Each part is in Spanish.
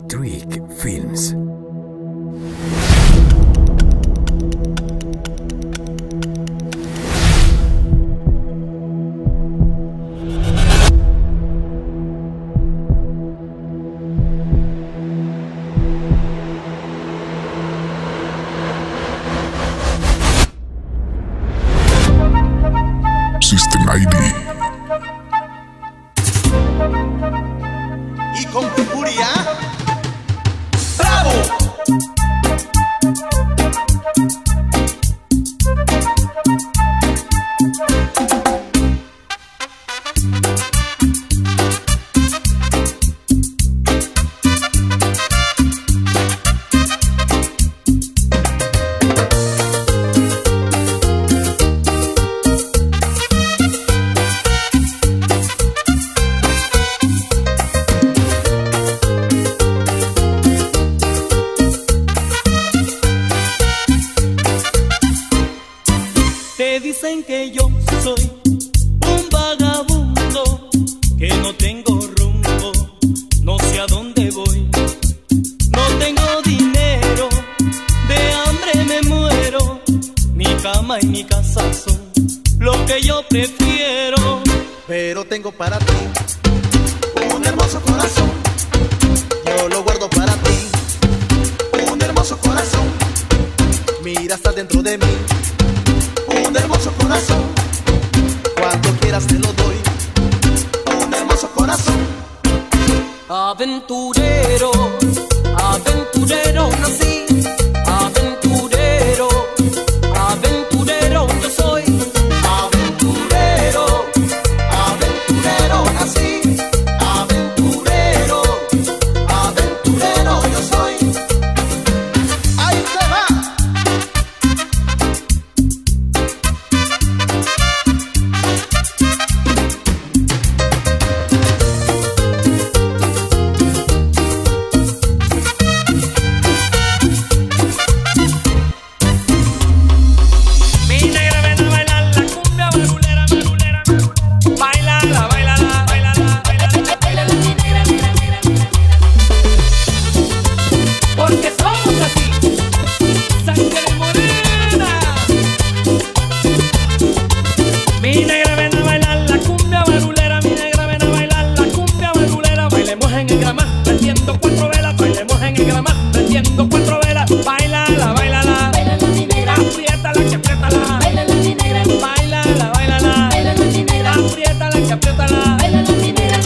Trick Films. System ID. Y con furia, ¡bravo! Te dicen que yo soy un vagabundo, que no tengo rumbo, no sé a dónde voy. No tengo dinero, de hambre me muero. Mi cama y mi casa son lo que yo prefiero. Pero tengo para ti un hermoso corazón. Yo lo guardo para ti, un hermoso corazón. Mira, está dentro de mí un hermoso corazón. Cuando quieras te lo doy, un hermoso corazón. Aventurero, aventurero nací, aventurero, aventurero yo soy. Aventurero, aventurero nací, aventurero, aventurero yo soy. Ahí te va. Porque somos así, sangre morena. Mi negra ven a bailar la cumbia barulera, mi negra ven a bailar la cumbia barulera. Bailemos en el gramar, prendiendo cuatro velas, bailemos en el gramar, prendiendo cuatro velas. Bailala, bailala, Bailala mi negra, apriétala que apriétala. bailala mi negra, Bailala, bailala, bailala mi negra, apriétala que apriétala. bailala mi negra.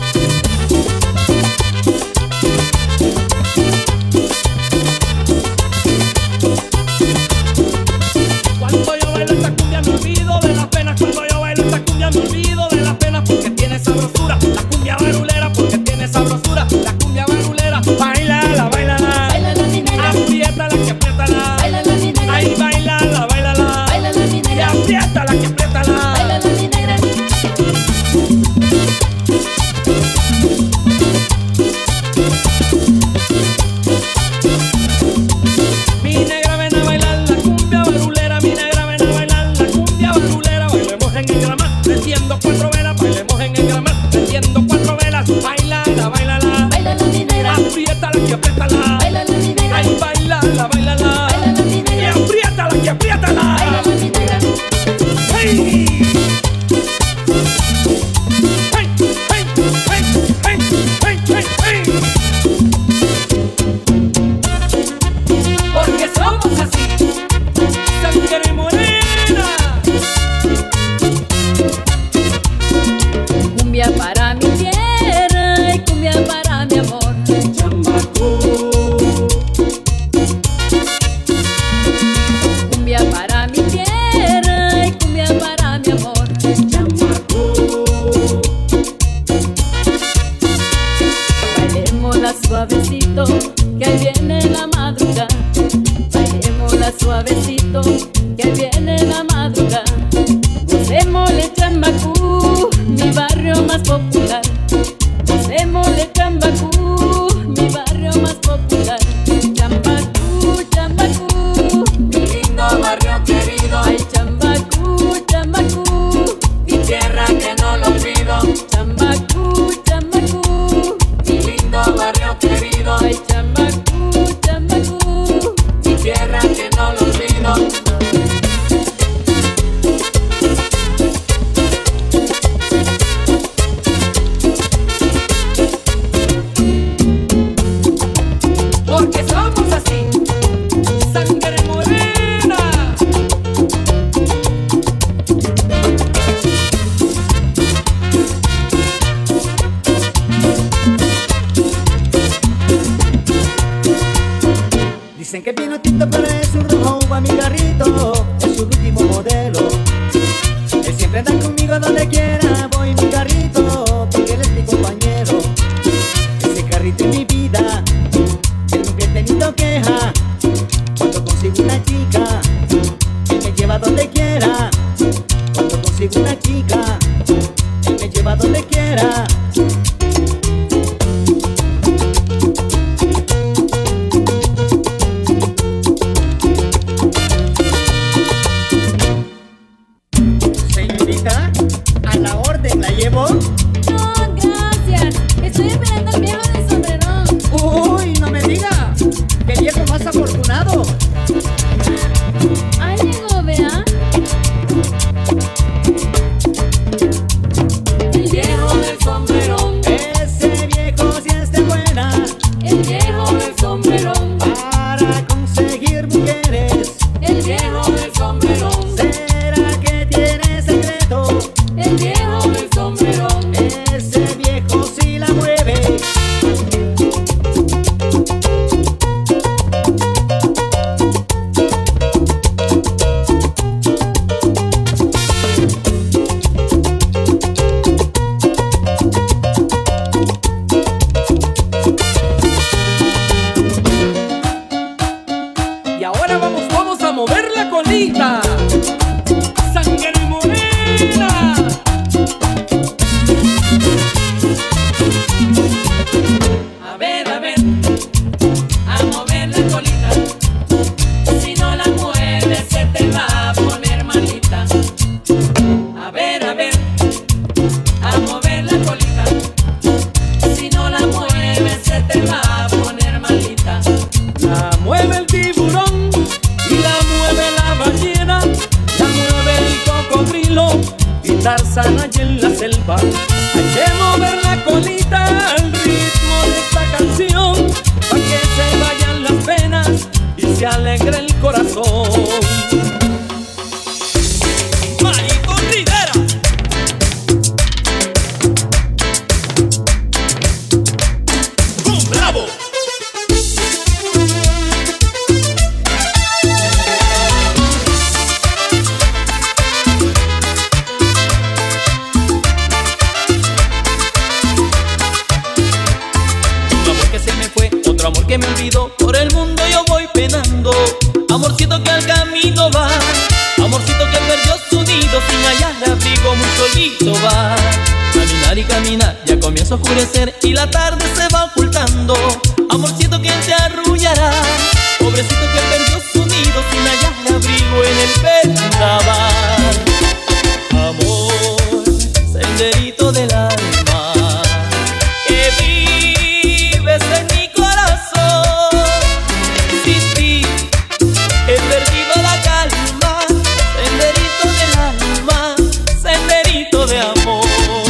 Cuando yo bailo esta cumbia me olvido de las penas. Cuando yo bailo esta cumbia me olvido de las penas. Porque tiene sabrosura la cumbia barulera, porque tiene sabrosura la cumbia barulera. Bailala, bailala, Bailala mi negra, apriétala que apriétala. bailala mi negra, Ay, bailala, bailala, bailala mi y negra, apriétala que apriétala. bailala mi negra. Mi negra ven a bailar la cumbia barulera, mi negra ven a bailar la cumbia barulera. Bailemos en el gramar, prendiendo cuatro velas, bailemos en el gramar, prendiendo cuatro velas. Bailala, bailala, Bailala mi negra, apriétala que apriétala. bailala mi negra, Ay, bailala, bailala, bailala mi y negra, apriétala que apriétala. bailala mi negra. Hey. Hey, hey, hey, hey, hey, hey, hey. Porque somos así, sangre morena. Cumbia para mi tierra y cumbia para mi amor. Cumbia para mi tierra y cumbia para mi amor. Bailémosla suavecito, que ahí viene la madrugada. Bailémosla suavecito, que ahí viene la madrugada. Gocémosle Chambacú, mi barrio más popular. Gocémosle Chambacú, mi barrio más popular. Chambacú, Chambacú, mi lindo barrio querido. Ay, Chambacú, Chambacú, mi tierra que no lo olvido. Chambacú, Chambacú, mi lindo barrio querido. Ay, Dicen que vino tinto pero es un rojo uva mi carrito, es su último modelo. Él siempre anda conmigo donde quiera, voy mi carrito, porque él es mi compañero. Ese carrito es mi vida, él nunca he tenido queja. Cuando consigo una chica, él me lleva donde quiera. Cuando consigo una chica, él me lleva donde quiera. ¿A la orden la llevo? No, gracias. Estoy esperando al viejo del sombrerón. Uy, no me diga. ¡Qué viejo más afortunado! Ahí llegó, vea. El viejo del sombrerón. Ese viejo sí es de buena. El viejo del sombrerón. Para conseguir mujeres. El viejo del sombrerón. ¿Será que tiene secreto? El viejo del sombrerón. Ese viejo sí la mueve. Y ahora vamos todos a mover la colita. ¡Sangre morena! A ver, a mover la colita. Si no la mueves se te va a poner malita. A ver, a mover la colita. Si no la mueves se te va a poner malita. La mueve el tiburón y la mueve la ballena, la mueve el cocodrilo y Tarzán allá en la selva. Hay que mover la colita al ritmo de esta canción, pa' que se vayan las penas y se alegre el corazón. Marito Rivera. ¡Bravo! Otro amor que me olvidó, por el mundo yo voy penando. Amorcito que al camino va, amorcito que perdió su nido, sin hallar abrigo muy solito va. Caminar y caminar, ya comienza a oscurecer y la tarde se va ocultando. Amorcito que te arrullará, pobrecito que perdió su nido, sin hallar abrigo en el vendaval. Amor, senderito del alma, que vives en mi corazón. Sin ti he perdido la calma, senderito del alma, senderito de amor.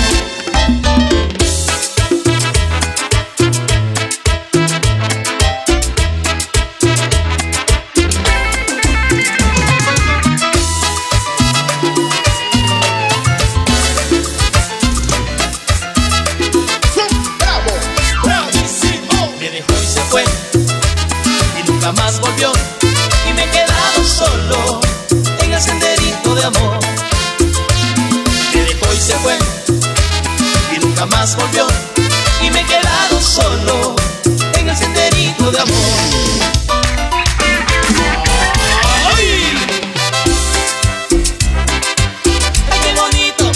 Más volvió y me he quedado solo en el senderito de amor. Me dejó y se fue y nunca más volvió y me he quedado solo en el senderito de amor. ¡Ay! ¡Ay, qué bonito!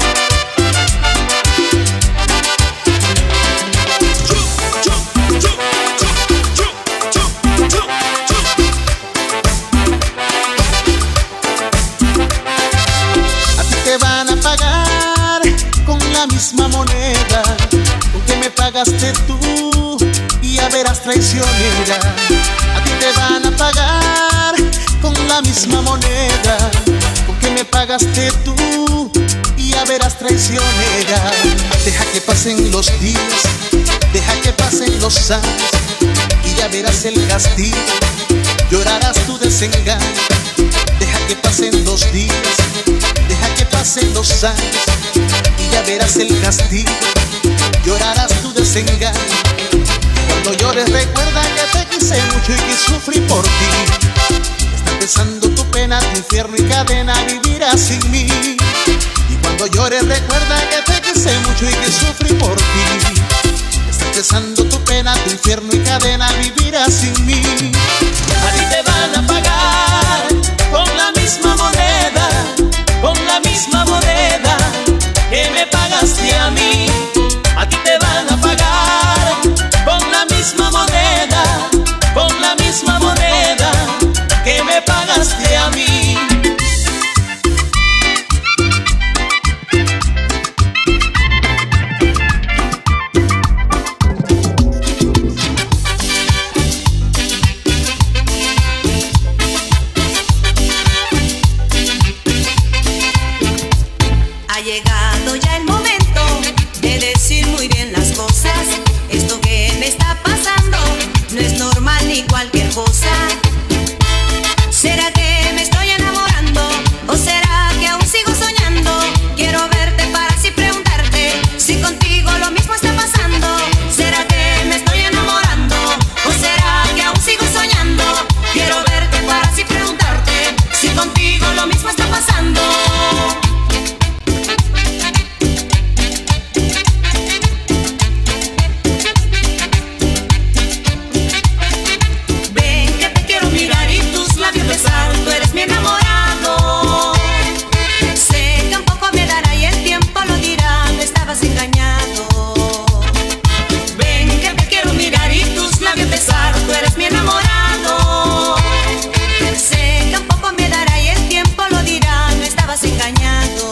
Misma moneda con que me pagaste tú, y ya verás traicionera. A ti te van a pagar con la misma moneda con que me pagaste tú, y ya verás traicionera. Deja que pasen los días, deja que pasen los años, y ya verás el castigo, llorarás tu desengaño. Deja que pasen los días, deja que pasen los años, y ya verás el castigo, llorarás tu desengaño. Cuando llores recuerda que te quise mucho. mucho y que sufrí por ti. Está empezando tu pena, tu infierno y cadena, vivirás sin mí. Y cuando llores recuerda que te quise mucho y que sufrí por ti. Está empezando tu pena, tu infierno y cadena, vivirás sin mí. A ti te van a pagar con la misma moneda, con la misma moneda que me pagaste a mí. A ti te van a pagar con la misma moneda, con la misma moneda que me pagaste a mí. Ha llegado ya el momento de decir muy bien las cosas. Esto que me está pasando no es normal ni cualquier cosa. ¿Será que me estoy enamorando o será que aún sigo soñando? Quiero verte para así preguntarte si contigo lo mismo está pasando. ¿Será que me estoy enamorando o será que aún sigo soñando? Quiero verte para así preguntarte si contigo lo mismo está pasando. Tú eres mi enamorado. Sé que un poco me dará y el tiempo lo dirá, no estabas engañado. Ven que te quiero mirar y tus labios besar. Tú eres mi enamorado. Sé que un poco me dará y el tiempo lo dirá, no estabas engañado.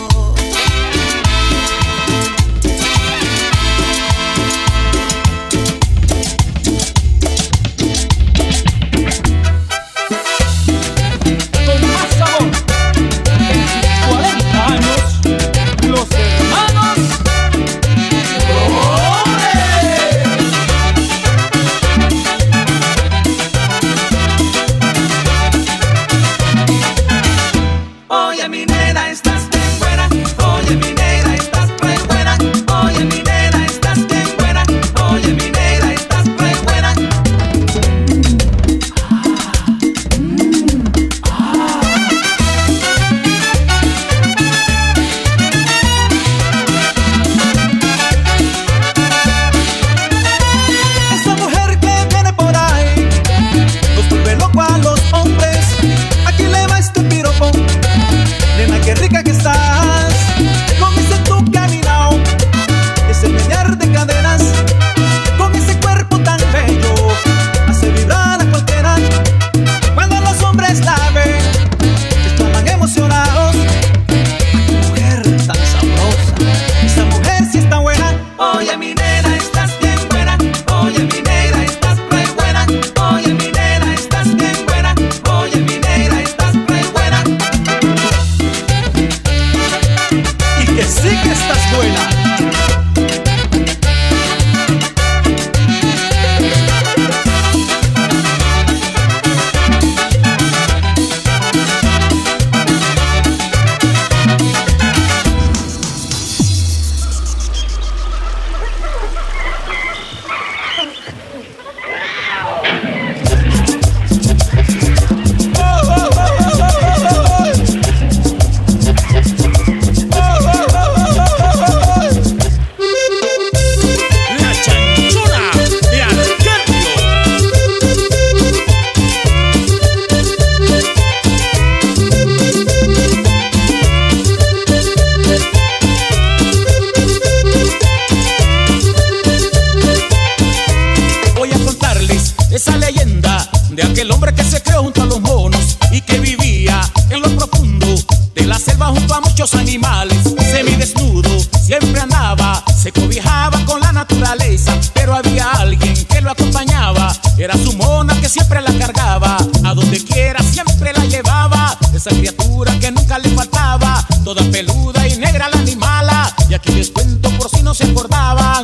Animales, semidesnudo, siempre andaba, se cobijaba con la naturaleza, pero había alguien que lo acompañaba, era su mona que siempre la cargaba, a donde quiera siempre la llevaba, esa criatura que nunca le faltaba, toda peluda y negra la animala, y aquí les cuento por si no se acordaban.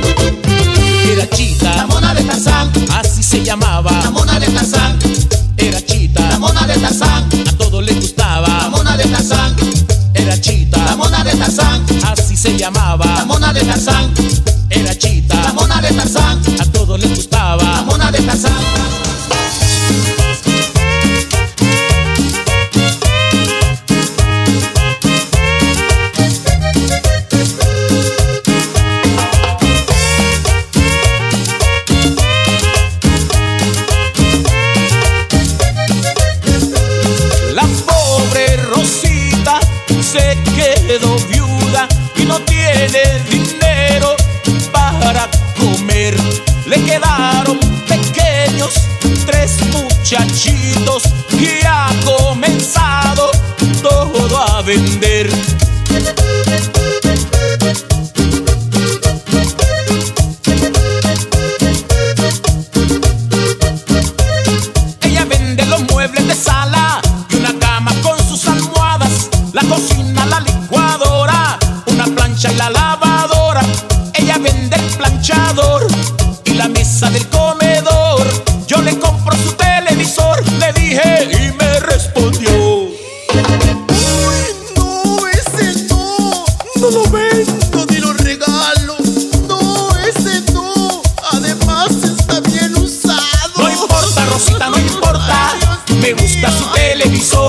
Era Chita, la mona de Tarzán, así se llamaba, la mona de Tarzán. Era Chita, la mona de Tarzán, a todos les gustaba, la mona de Tarzán. Era Chita, la mona de Tarzán, así se llamaba, la mona de Tarzán. Era Chita, la mona de Tarzán, a todos les gustaba, la mona de Tarzán.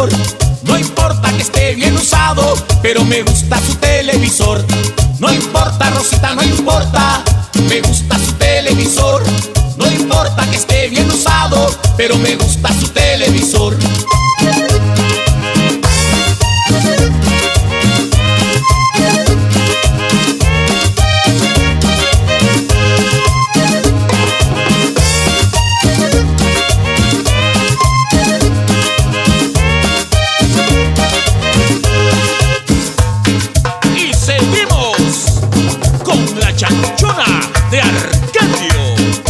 televisor. No importa que esté bien usado, pero me gusta su televisor. No importa, Rosita, no importa, me gusta su televisor. No importa que esté bien usado, pero me gusta su televisor. Y seguimos con la chanchona de Arcadio.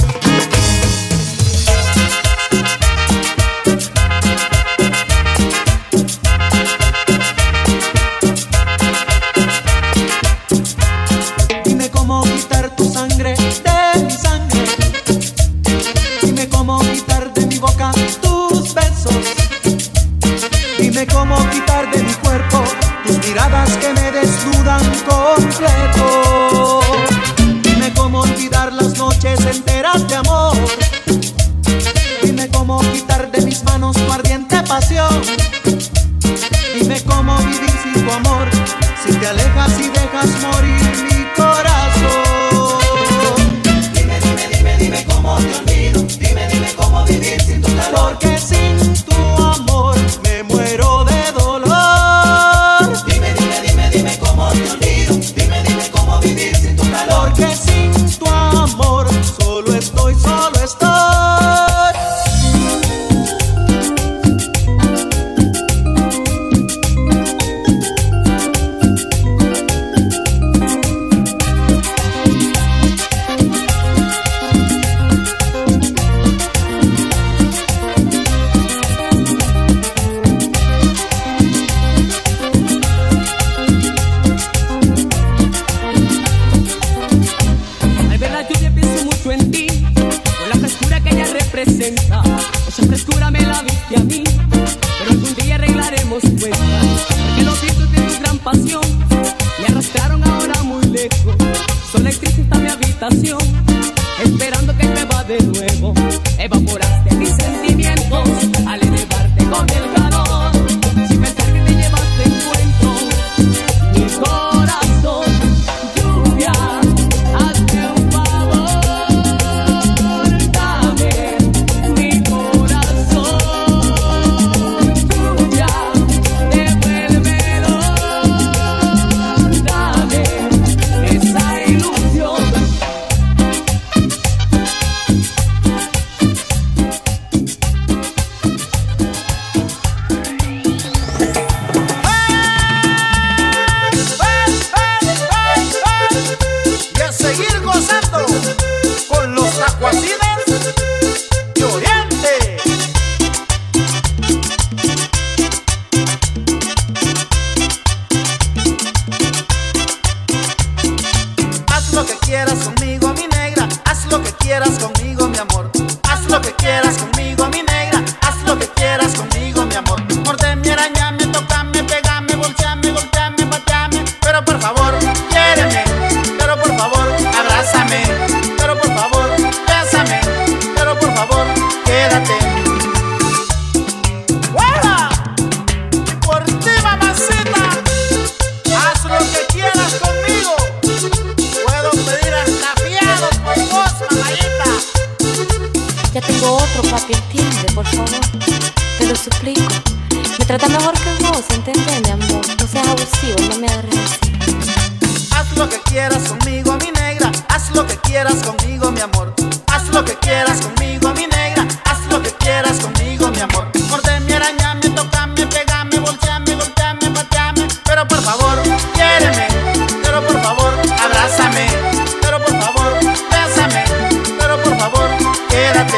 Dime cómo quitar tu sangre de mi sangre. Dime cómo quitar de mi boca tus besos. Dime cómo quitar de mi cuerpo tus miradas que me desnudan completo. Dime cómo olvidar las noches enteras de amor. Dime cómo quitar de mis manos tu ardiente pasión. Dime cómo vivir sin tu amor, si te alejas y dejas morir mi corazón. Dime, dime, dime, dime cómo te olvido. Dime, dime cómo vivir sin tu calor. Porque sin tu amor me muero de dolor. Dime, dime, dime, dime cómo te olvido. Dime, dime cómo vivir sin tu calor. Porque sin tu amor solo estoy, solo estoy. Al ver la lluvia pienso mucho en ti, con la frescura que ella representa. Esa frescura me la diste a mí, pero algún día arreglaremos cuentas. Porque los vientos de tu gran pasión me arrastraron ahora muy lejos. Sola y triste está mi habitación, esperando que llueva de nuevo. Evaporaste mis sentimientos al elevarte con el calor, sin pensar que te llevaste encuentro mi corazón. Lluvia, hazme un favor, dame mi corazón. Lluvia, devuélvelo, dame esa ilusión. Y a seguir gozando con los aguacides de Oriente. Haz lo que quieras conmigo, mi negra. Haz lo que quieras conmigo, mi amor. Haz lo que quieras conmigo, mi negra. Haz lo que quieras conmigo, mi amor. Mordeme, arañame, tocame, pegame, volteame, golpeame, pateame. Pero por favor, quiéreme. Pero por favor, abrázame. Pero por favor, bésame. Pero por favor, quédate. ¡Fuera! Por ti, mamacita. Haz lo que quieras conmigo. Puedo pedir hasta fiado por vos, mamayita. Ya tengo otro, papi, entiende, por favor. Te lo suplico. Me trata mejor que vos, ¿entendés, mi amor? No seas abusivo, no me agarres así. Haz lo que quieras conmigo, mi negra. Haz lo que quieras conmigo, mi amor. Haz lo que quieras conmigo, mi negra. Haz lo que quieras conmigo, mi amor. Mordeme, arañame, tocame, pegame, volteame, golpeame, pateame. Pero por favor, quiéreme. Pero por favor, abrázame. Pero por favor, bésame. Pero por favor, quédate.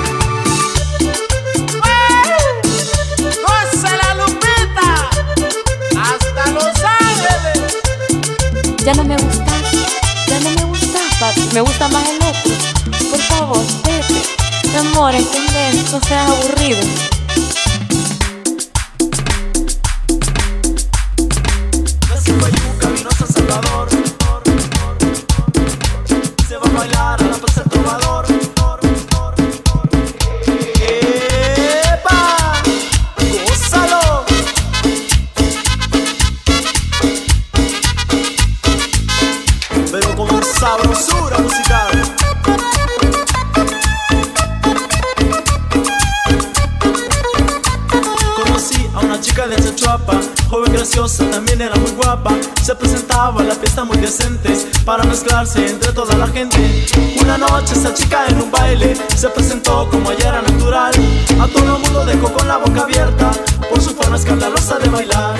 ¡Goza la Lupita! ¡Hasta Los Ángeles! Ya no me gustas, papi. Me gusta más el otro. Por favor, vete. Mi amor, ¿entendés? No seas aburrido. Nací en Bayuca, vino a San Salvador. Se va a bailar a la plaza del Trovador. ¡Epa! ¡Gózalo! preciosa, también era muy guapa. Se presentaba a la fiesta muy decentes para mezclarse entre toda la gente. Una noche esa chica en un baile se presentó como ella era natural. A todo el mundo dejó con la boca abierta por su forma escandalosa de bailar.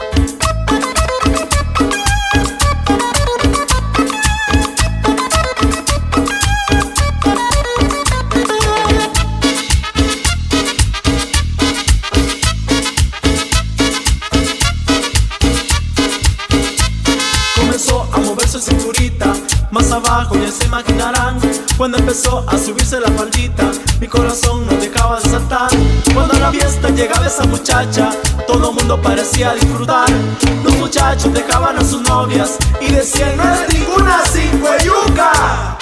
Su cinturita, más abajo ya se imaginarán. Cuando empezó a subirse la faldita, mi corazón no dejaba de saltar. Cuando a la fiesta llegaba esa muchacha, todo mundo parecía disfrutar. Los muchachos dejaban a sus novias y decían: no es ninguna cingüeyuca.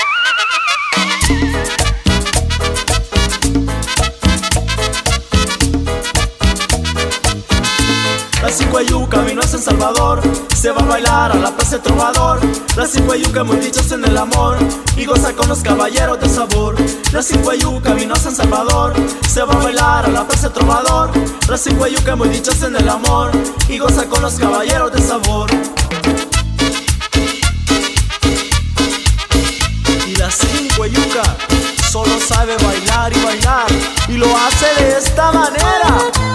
La cingüeyuca vino a San Salvador, se va a bailar a la plaza del Trovador. La cingüeyuca muy dichosa en el amor y goza con los caballeros de sabor. La cingüeyuca vino a San Salvador, se va a bailar a la plaza del Trovador. La cingüeyuca muy dichosa en el amor y goza con los caballeros de sabor. Y la cingüeyuca solo sabe bailar y bailar, y lo hace de esta manera.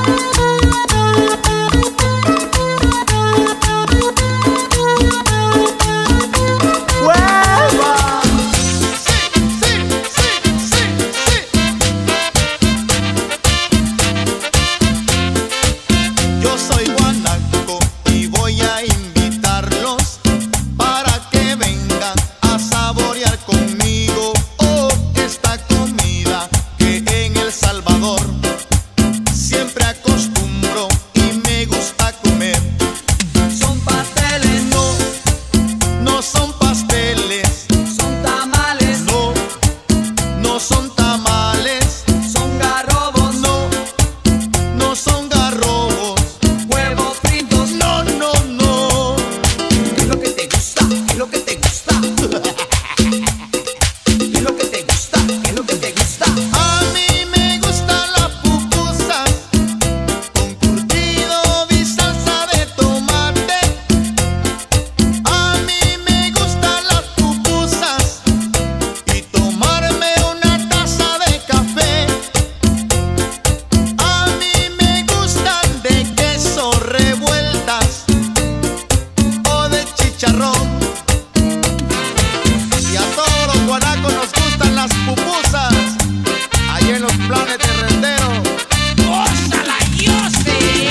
Y a todos los guanacos nos gustan las pupusas. Ahí en los planes de Rendero. ¡Ósala, yo sé!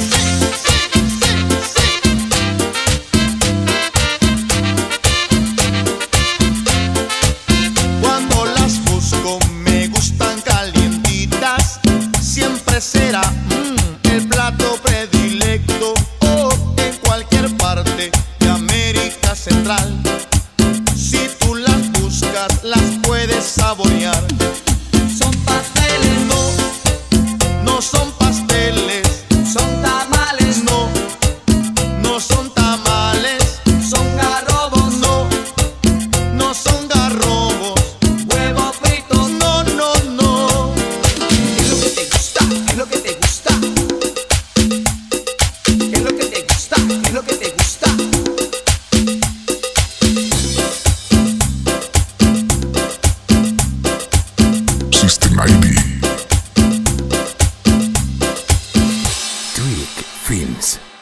Cuando las busco me gustan calientitas. Siempre será el plato predilecto. O en cualquier parte de América Central. Si tú las buscas, las puedes saborear. Son pasteles, no, no son pasteles. son tamales, No, no son tamales. son garrobos, No, no son garrobos. huevos fritos. No, no, no. ¿Qué es lo que te gusta? ¿Qué es lo que te gusta? ¿Qué es lo que te gusta? ¿Qué es lo que te gusta? System ID. Trick Films.